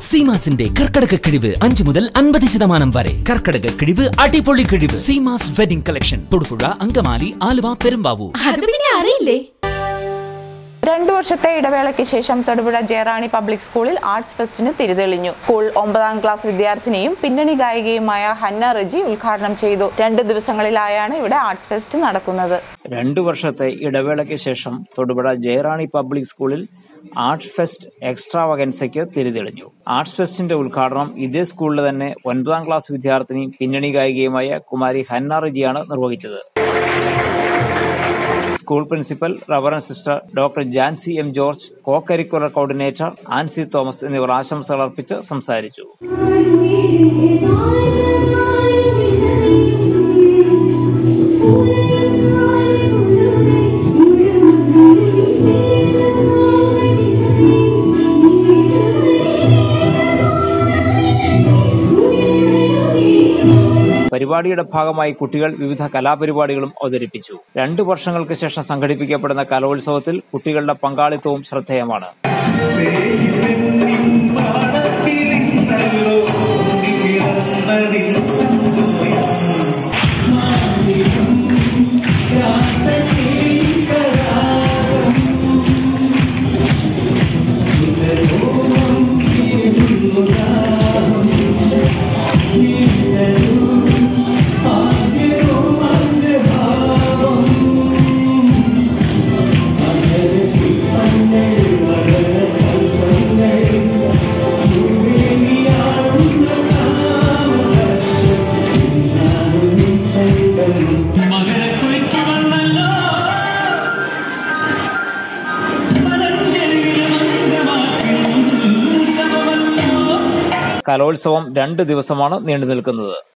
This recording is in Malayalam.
സീമാസിന്റെ കർക്കടക കിഴിവ് 5 മുതൽ 50% വരെ. കർക്കടക കിഴിവ് അടിപൊളി കിഴിവ്. Seemas wedding collection Thodupuzha, Angamaly, Aluva, Perumbavoor. അത് പിന്നെ അറിയില്ലേ? 2 വർഷത്തെ ഇടവേളയ്ക്ക് ശേഷം തൊടുപുഴ ജയറാണി പബ്ലിക് സ്കൂളിൽ ആർട്സ് ഫെസ്റ്റിന് തിരിതെളിഞ്ഞു. സ്കൂൾ 9ാം ക്ലാസ് വിദ്യാർത്ഥിനിയും പിന്നണി ഗായികയുമായ ഹന്ന റെജി ഉദ്ഘാടനം ചെയ്തു. 2 ദിവസങ്ങളിലായാണ് ഇവിടെ ആർട്സ് ഫെസ്റ്റ് നടക്കുന്നത്. 2 വർഷത്തെ ഇടവേളയ്ക്ക് ശേഷം തൊടുപുഴ ജയറാണി പബ്ലിക് സ്കൂളിൽ ആർട്സ് ഫെസ്റ്റ് എക്സ്ട്രാവഗൻസയ്ക്ക് തിരിതെളിഞ്ഞു. ആർട്സ് ഫെസ്റ്റിന്റെ ഉദ്ഘാടനം ഇതേ സ്കൂളിലെ തന്നെ 9ാം ക്ലാസ് വിദ്യാർത്ഥിനിയും പിന്നണി ഗായികയുമായ കുമാരി ഹന്ന റെജിയാണ് നിർവഹിച്ചത്. School principal reverend sister doctor Jancy M George, co curricular coordinator Ancy Thomas എന്നിവർ ആശംസകൾ അർപ്പിച്ച് സംസാരിച്ചു. പരിപാടിയുടെ ഭാഗമായി കുട്ടികൾ വിവിധ കലാപരിപാടികളും അവതരിപ്പിച്ചു. 2 വർഷങ്ങൾക്ക് ശേഷം സംഘടിപ്പിക്കപ്പെടുന്ന കലോത്സവത്തിൽ കുട്ടികളുടെ പങ്കാളിത്തവും ശ്രദ്ധേയമാണ്. കലോത്സവം 2 ദിവസമാണ് നീണ്ടു നിൽക്കുന്നത്.